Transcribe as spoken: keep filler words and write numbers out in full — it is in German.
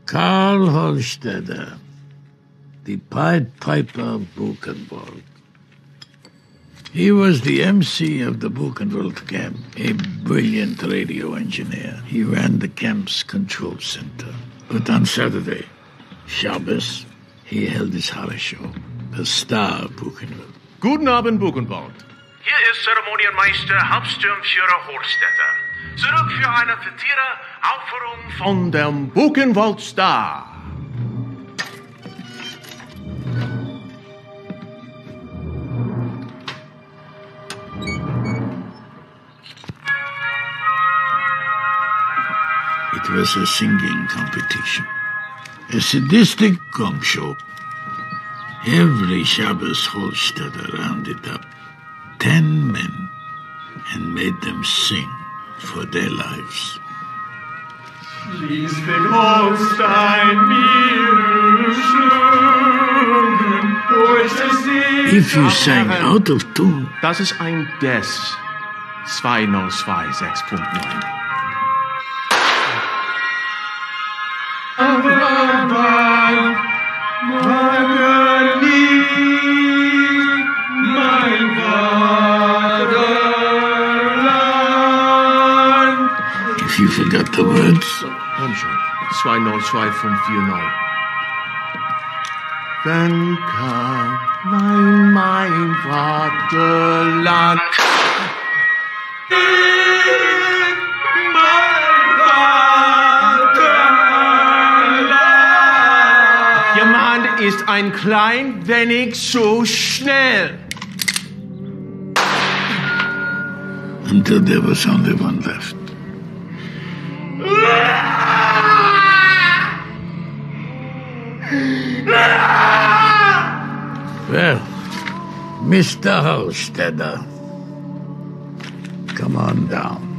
Karl Holstedder, the Pied Piper of Buchenwald. He was the M C of the Buchenwald camp, a brilliant radio engineer. He ran the camp's control center. But on Saturday, Shabbos, he held his horror show, the Star of Buchenwald. Guten Abend, Buchenwald. Hier ist Zeremonienmeister Hauptsturmführer Holstedder. Zurück für eine Zitiere Aufführung Von dem Buchenwald Star. It was a singing competition, a sadistic gong show. Every Shabbos Holstedder rounded up ten men and made them sing for their lives. If you sang out of tune, das ist ein Des zwei null zwei sechs Punkt neun. If you forgot the words, Komm schon. zwei null zwei fünf vier null. Wenn kann mein, mein Vaterland. Mein Vaterland. Jemand ist ein klein wenig zu schnell. until there was only one left. Well, Mister Holstedder, come on down.